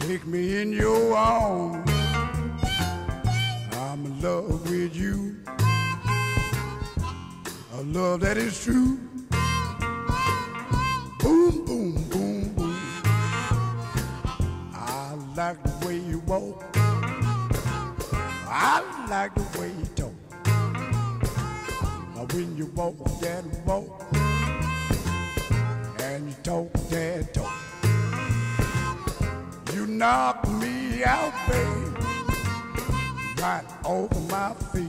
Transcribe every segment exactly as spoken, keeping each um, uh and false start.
Take me in your arms. I'm in love with you. A love that is true. Boom, boom, boom, boom. I like the way you walk. I like the way you talk. When you walk that walk and you talk that talk, you knock me out, babe, right off my feet.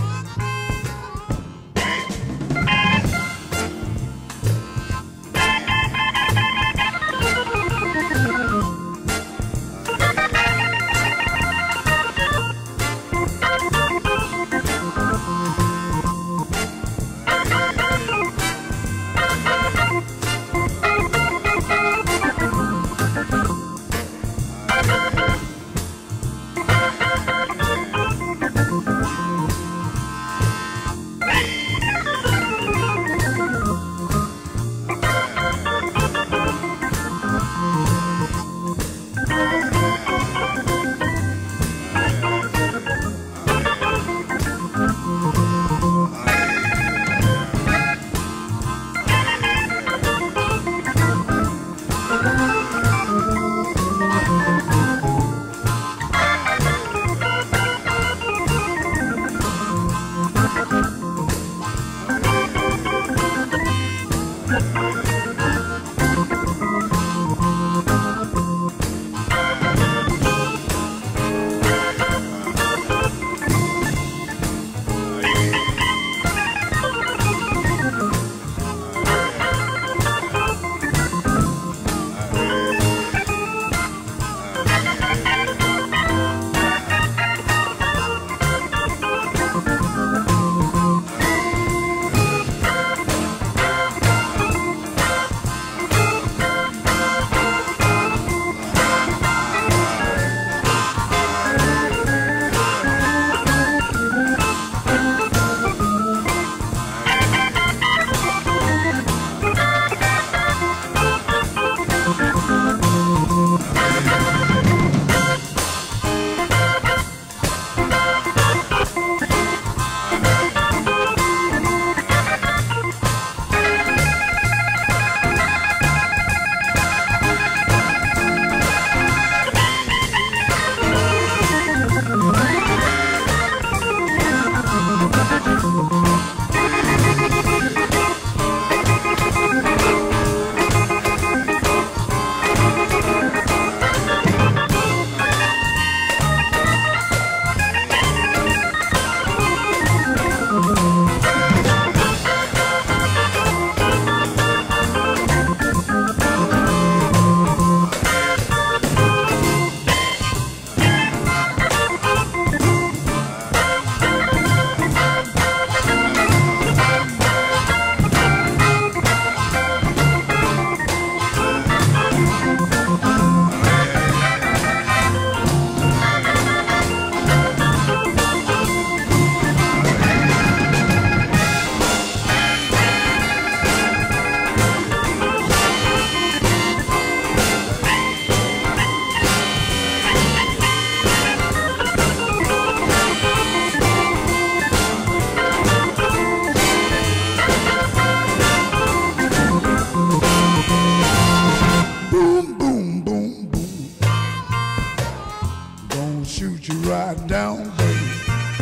Shoot you right down, baby.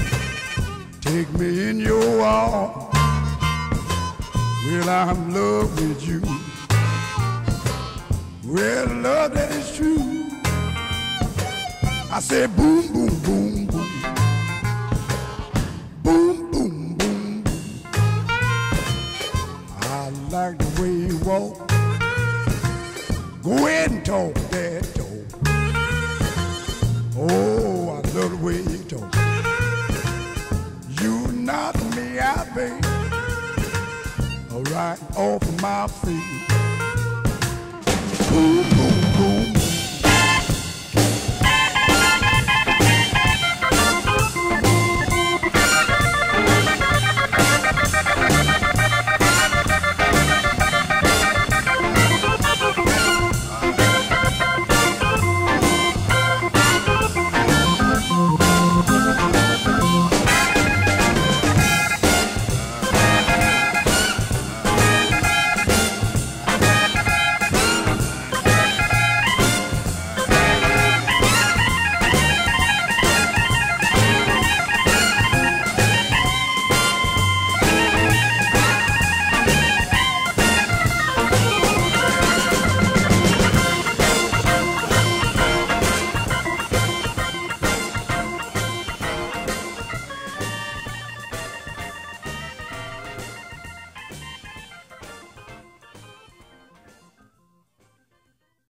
Take me in your arms. Well, I'm in love with you. Well, love that is true. I said boom, boom, boom, boom. Boom, boom, boom, boom. I like the way you walk. Go ahead and talk that talk. Oh, I love the way you talk. You knock me out, babe, right off of my feet.